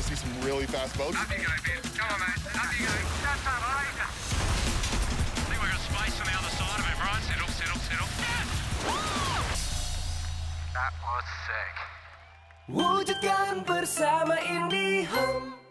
to see some really fast boats. Up you go, Ben. Come on, mate. Up you go. That's all right. I think we've got space on the other side of him, right? Settle, settle, settle. Yes! That was sick. Wujudkan bersama IndiHome.